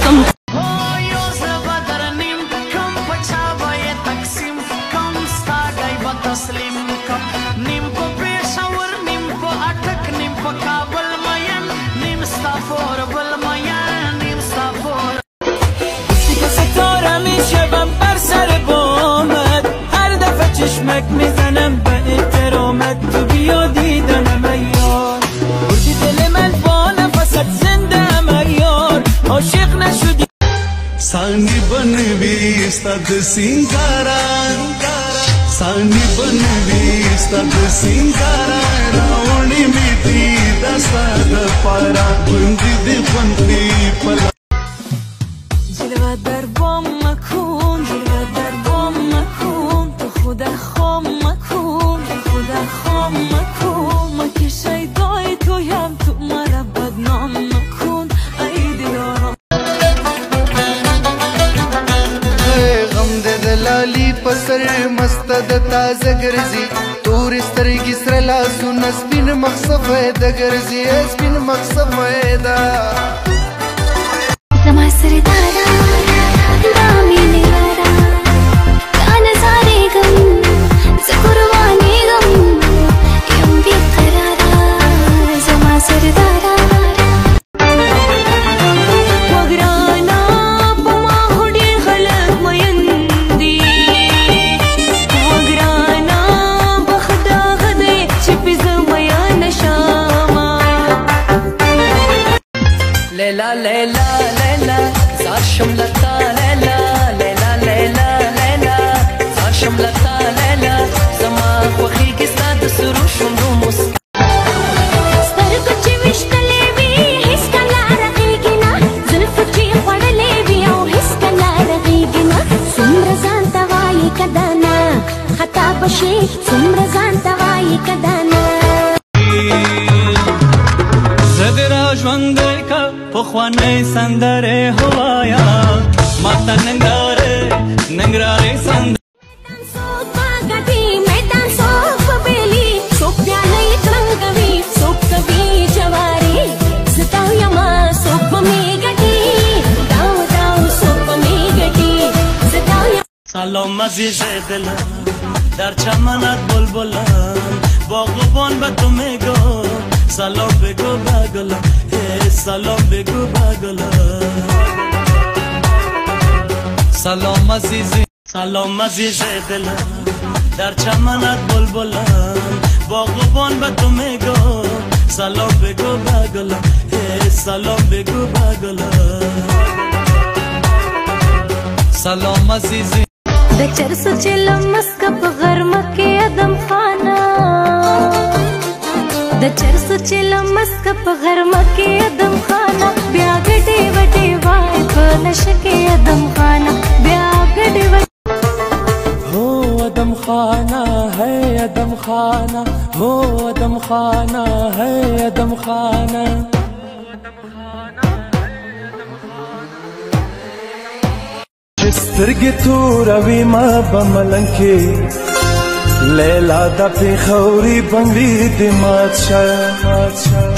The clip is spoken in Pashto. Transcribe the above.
کم چشمک میزنم به احترامت تو بیا دیدنم ایار بردی دل من با نفست زنده ام ایار عاشق نشدی سانی بنوی استاد سینگاران سانی بنوی استاد سینگاران راونی میتی دستاد پارا بندی دی بندی پلا جلوه در بام مکن جلوه در بام مکن تو خدا خام مکن تو خدا خام مکن ما که شیدای تویم تو مرا بدنام مکن ای دلارم غم د دلالی پسر مست د تازه ګرځي تور سترګې سره لاسونه سپین مخصفه د ګرځي سپین مخصفه ده زما سردارا دامي نوارا كان زاري غم زقرباني غم يوم بقرارا زما سردارا وگرانا پما هډي خلک ميندي وگرانا بخدا غدي چې پزمیا نشاما ليلا ليلا زار شملتا ليلا ليلا ليلا ليلا زار شملتا ليلا زما خوخي کې ستاد سرو شوندو مسکا سترګو چې وشتلې وي هیڅ کله رغېږي نه زلفو چې خوړلې وي او هیڅ کله رغېږي نه څومره ځان ته وایي که دا نه خطا به شي څومره ځان ته وایي که دا نه زه دې را ژوندی که پخوانی سندرې هوایا ماته ننګرهارۍ سندرې څوک پاکوي میدان څوک په بیلي څوک پیالۍ ترنګوي څوک کوي جواري زه تا یمه څوک به مې ګټي داو داو څوک به مې ګټي زه تا یم سلام عزیز دلم در چمنت بلبلم باغبان به تو میگو سلام بگو بگلم سلام بگو بگلم سلام عزیزی سلام عزیز دلم در چمنت بلبلم باغبان به تو میگو سلام بگو بگلم سلام بگو بگلم سلام عزیزی د چرسو چلم مسکه په غرمه کې ادم خانه د چرسو چلم مسکه په غرمه کې ادم خانه بیا ګډې وډې وای په نشه کې ادم خانه بیا ګډې هو ادم خانه ہے ادم خانه هو ادم خانه ہے ادم خانه سترګې توروي ما به ملنګ کې لیلا د پېښوري بنګړي دې مات شه